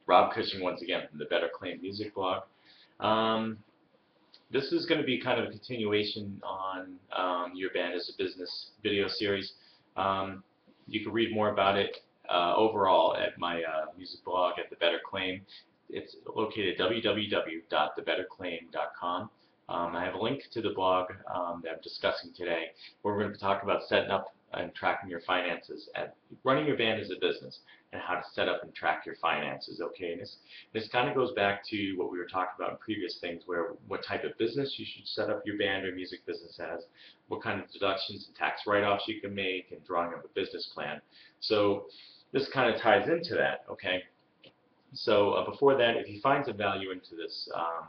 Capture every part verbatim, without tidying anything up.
Rob Cushing once again from the Better Claim Music blog. Um, this is going to be kind of a continuation on um, Your Band as a Business video series. Um, you can read more about it uh, overall at my uh, music blog at The Better Claim. It's located at w w w dot the better claim dot com. Um, I have a link to the blog um, that I'm discussing today, where we're going to talk about setting up and tracking your finances, at running your band as a business, and how to set up and track your finances. Okay, and this this kind of goes back to what we were talking about in previous things, where what type of business you should set up your band or music business as, what kind of deductions and tax write-offs you can make, and drawing up a business plan. So this kind of ties into that. Okay, so uh, before that, if you find some value into this. Um,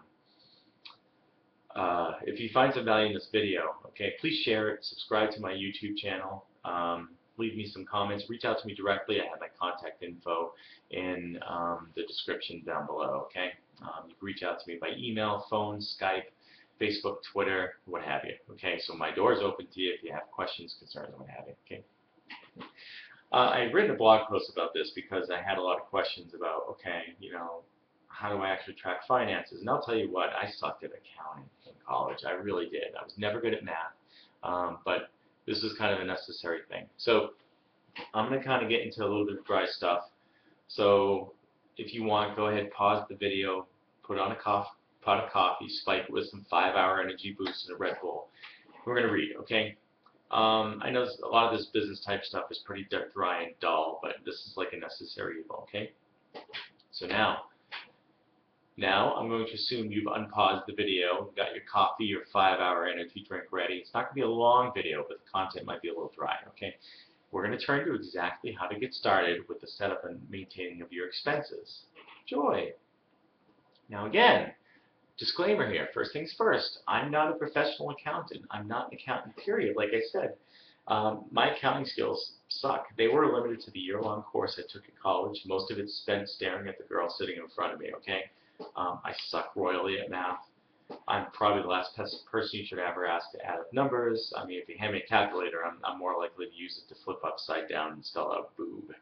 Uh, if you find some value in this video, okay, please share it, subscribe to my YouTube channel, um, leave me some comments, reach out to me directly. I have my contact info in um, the description down below, okay? Um, you can reach out to me by email, phone, Skype, Facebook, Twitter, what have you, okay? So my door is open to you if you have questions, concerns, what have you, okay? Uh, I had written a blog post about this because I had a lot of questions about, okay, you know, how do I actually track finances? And I'll tell you what, I sucked at accounting in college. I really did. I was never good at math, um, but this is kind of a necessary thing. So I'm going to kind of get into a little bit of dry stuff. So if you want, go ahead, pause the video, put on a coffee, pot of coffee, spike it with some five hour energy boost and a Red Bull. We're going to read, okay? Um, I know a lot of this business type stuff is pretty dry and dull, but this is like a necessary evil, okay? So now, Now, I'm going to assume you've unpaused the video, got your coffee, your five hour energy drink ready. It's not going to be a long video, but the content might be a little dry, okay? We're going to turn to exactly how to get started with the setup and maintaining of your expenses. Enjoy! Now again, disclaimer here, first things first, I'm not a professional accountant. I'm not an accountant, period. Like I said, um, my accounting skills suck. They were limited to the year-long course I took at college. Most of it's spent staring at the girl sitting in front of me, okay? Um, I suck royally at math. I'm probably the last person you should ever ask to add up numbers. I mean, if you hand me a calculator, I'm, I'm more likely to use it to flip upside down and spell out boob.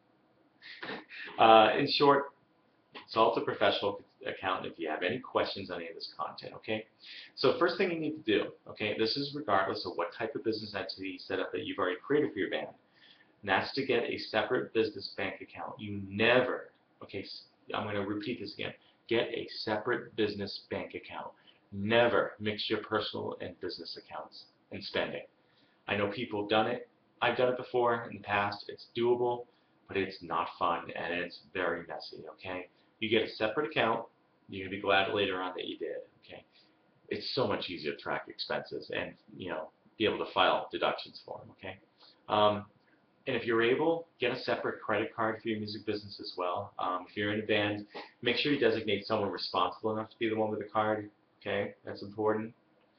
Uh, in short, consult a professional accountant if you have any questions on any of this content, okay? So first thing you need to do, okay, this is regardless of what type of business entity setup that you've already created for your band, and that's to get a separate business bank account. You never, okay, I'm going to repeat this again, get a separate business bank account. Never mix your personal and business accounts and spending. I know people have done it. I've done it before in the past. It's doable, but it's not fun, and it's very messy, okay? You get a separate account. You're going to be glad later on that you did, okay? It's so much easier to track expenses and, you know, be able to file deductions for them, okay? Um, And if you're able, get a separate credit card for your music business as well. Um, if you're in a band, make sure you designate someone responsible enough to be the one with the card. Okay, that's important.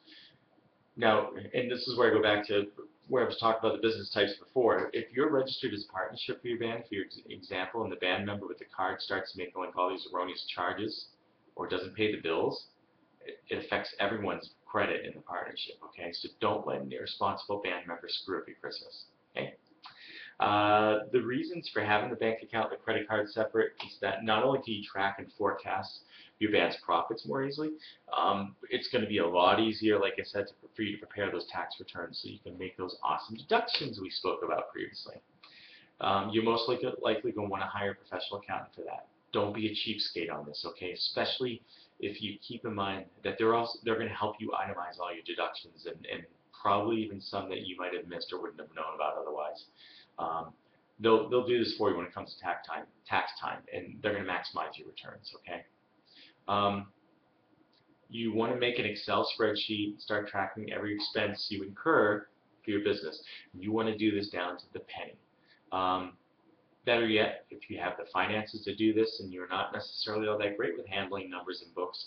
Now, and this is where I go back to where I was talking about the business types before. If you're registered as a partnership for your band, for your example, and the band member with the card starts making like all these erroneous charges or doesn't pay the bills, it, it affects everyone's credit in the partnership. Okay, so don't let an irresponsible band member screw up your Christmas. Okay. Uh, the reasons for having the bank account and the credit card separate is that not only can you track and forecast your band's profits more easily, um, it's going to be a lot easier, like I said, to, for you to prepare those tax returns so you can make those awesome deductions we spoke about previously. Um, you're most likely, likely going to want to hire a professional accountant for that. Don't be a cheapskate on this, okay? Especially if you keep in mind that they're also they're going to help you itemize all your deductions and, and probably even some that you might have missed or wouldn't have known about otherwise. Um, they'll, they'll do this for you when it comes to tax time, tax time, and they're going to maximize your returns, okay? Um, you want to make an Excel spreadsheet, start tracking every expense you incur for your business. You want to do this down to the penny. Um, better yet, if you have the finances to do this and you're not necessarily all that great with handling numbers and books,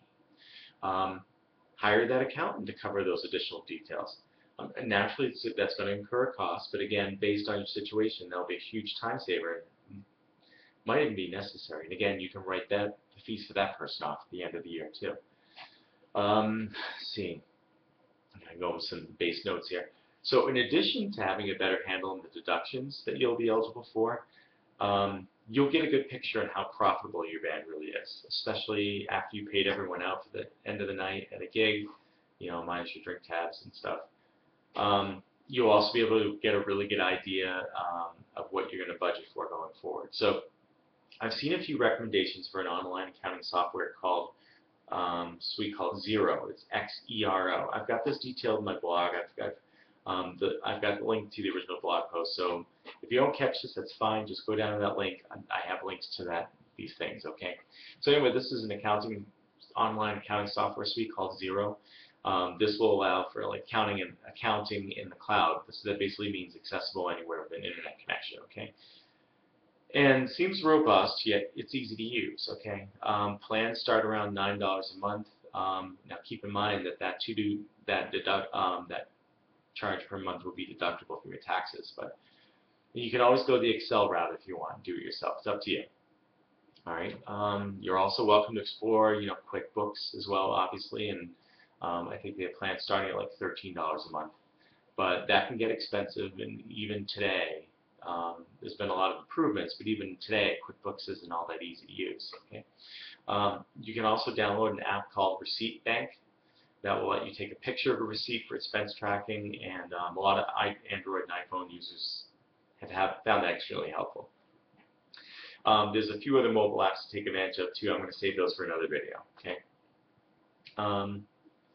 um, hire that accountant to cover those additional details. Um, and naturally, it's, that's going to incur a cost, but again, based on your situation, that'll be a huge time saver. And might even be necessary. And again, you can write that the fees for that person off at the end of the year too. Um, let's see, I'm going to go with some base notes here. So in addition to having a better handle on the deductions that you'll be eligible for, um, you'll get a good picture on how profitable your band really is, especially after you paid everyone out for the end of the night at a gig, you know, minus your drink tabs and stuff. Um, you'll also be able to get a really good idea um, of what you're going to budget for going forward. So I've seen a few recommendations for an online accounting software called um, suite called Xero. It's X E R O. I've got this detailed in my blog. I've got um, the I've got the link to the original blog post. So if you don't catch this, that's fine. Just go down to that link. I have links to that these things. Okay. So anyway, this is an accounting online accounting software suite called Xero. Um, this will allow for like accounting and accounting in the cloud. This that basically means accessible anywhere with an internet connection. Okay. And seems robust, yet it's easy to use. Okay, um, plans start around nine dollars a month. Um, now keep in mind that that to do that deduct um, that charge per month will be deductible from your taxes. But you can always go the Excel route if you want, do it yourself. It's up to you. All right. Um, you're also welcome to explore, you know, QuickBooks as well, obviously, and um, I think they have plans starting at like thirteen dollars a month. But that can get expensive, and even today. Um, there's been a lot of improvements, but even today, QuickBooks isn't all that easy to use. Okay, um, you can also download an app called Receipt Bank that will let you take a picture of a receipt for expense tracking, and um, a lot of Android and iPhone users have, have found that extremely helpful. Um, there's a few other mobile apps to take advantage of too. I'm going to save those for another video. Okay. Um,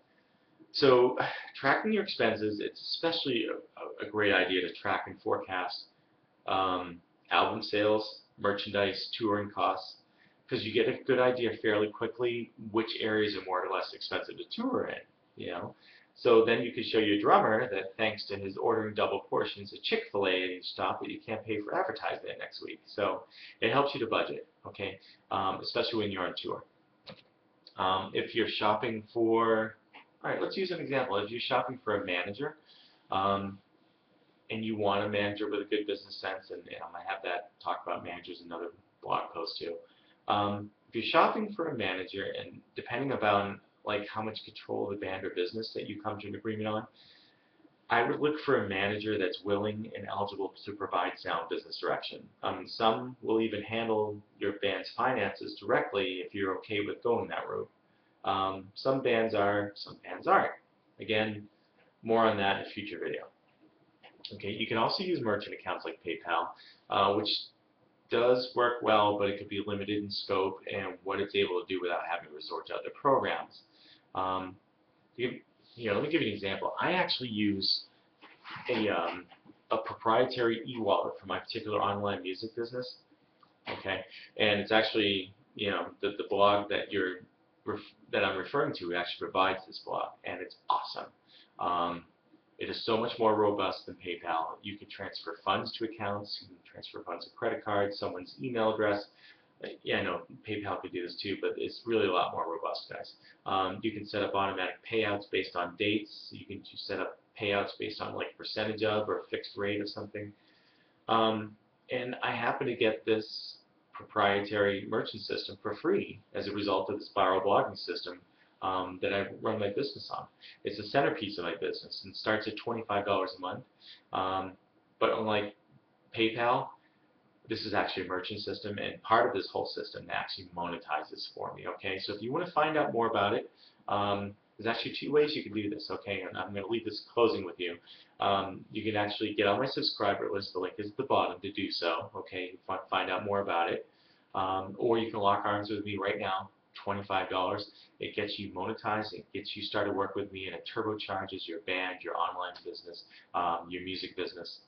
so tracking your expenses, it's especially a, a great idea to track and forecast Um, album sales, merchandise, touring costs, because you get a good idea fairly quickly which areas are more or less expensive to tour in, you know. So then you could show your drummer that thanks to his ordering double portions of Chick-fil-A at each stop, that you can't pay for advertising it next week. So it helps you to budget, okay, um, especially when you're on tour. Um, if you're shopping for, all right, let's use an example. If you're shopping for a manager, um, and you want a manager with a good business sense, and, and I'm going to have that talk about managers in another blog post too. Um, if you're shopping for a manager, and depending upon like how much control of the band or business that you come to an agreement on, I would look for a manager that's willing and eligible to provide sound business direction. Um, some will even handle your band's finances directly if you're okay with going that route. Um, some bands are, some bands aren't. Again, more on that in a future video. Okay, you can also use merchant accounts like PayPal, uh, which does work well, but it could be limited in scope and what it's able to do without having to resort to other programs. Um, you, you know, let me give you an example. I actually use a, um, a proprietary e-wallet for my particular online music business. Okay, and it's actually, you know, the, the blog that you're ref that I'm referring to actually provides this blog, and it's awesome. Um, It is so much more robust than PayPal. You can transfer funds to accounts. You can transfer funds to credit cards, someone's email address. Yeah, I know PayPal could do this too, but it's really a lot more robust, guys. Um, you can set up automatic payouts based on dates. You can set up payouts based on like percentage of or a fixed rate or something. Um, and I happen to get this proprietary merchant system for free as a result of this viral blogging system Um, that I run my business on. It's a centerpiece of my business and starts at twenty-five dollars a month. Um, but unlike PayPal, this is actually a merchant system, and part of this whole system actually monetizes for me. Okay, so if you want to find out more about it, um, there's actually two ways you can do this. Okay, and I'm going to leave this closing with you. Um, you can actually get on my subscriber list. The link is at the bottom to do so. Okay, you can find out more about it, um, or you can lock arms with me right now. twenty-five dollars. It gets you monetized. It gets you started work with me, and it turbocharges your band, your online business, um, your music business.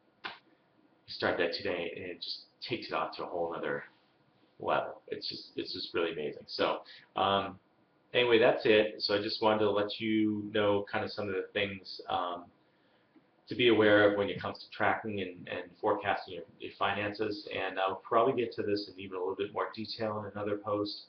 You start that today, and it just takes it off to a whole other level. It's just it's just really amazing. So um, anyway, that's it. So I just wanted to let you know kind of some of the things um, to be aware of when it comes to tracking and, and forecasting your, your finances. And I'll probably get to this in even a little bit more detail in another post.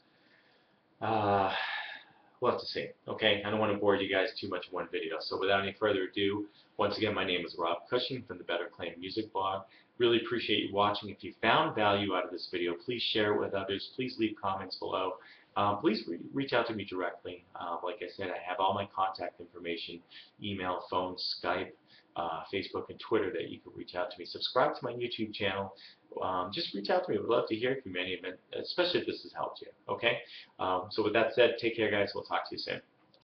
Uh, we'll have to see. Okay, I don't want to bore you guys too much in one video. So without any further ado, once again, my name is Rob Cushing from the Better Claim Music Blog. Really appreciate you watching. If you found value out of this video, please share it with others. Please leave comments below. um, please re reach out to me directly. Uh, like I said, I have all my contact information, email, phone, Skype, uh, Facebook, and Twitter that you can reach out to me. Subscribe to my YouTube channel. Um, just reach out to me. We'd love to hear from any of it, especially if this has helped you. Okay? Um, so with that said, take care, guys. We'll talk to you soon.